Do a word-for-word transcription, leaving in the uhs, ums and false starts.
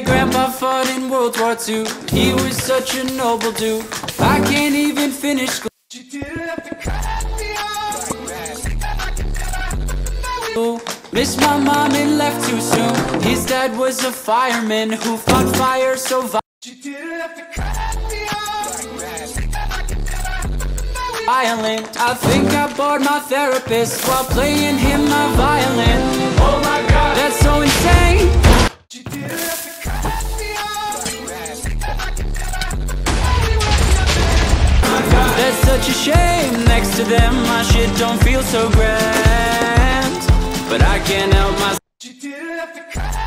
grandpa fought in World War Two. He was such a noble dude. I can't even finish school. She didn't have to cut me off. Missed my mom and left too soon. His dad was a fireman who fought fire so violent. She didn't have to cut me off. Violent. I think I bored my therapist while playing him my violin. Oh my god, that's so insane. She didn't have to cut me off. That's such a shame. Next to them my shit don't feel so grand, but I can't help myself. She didn't have to cut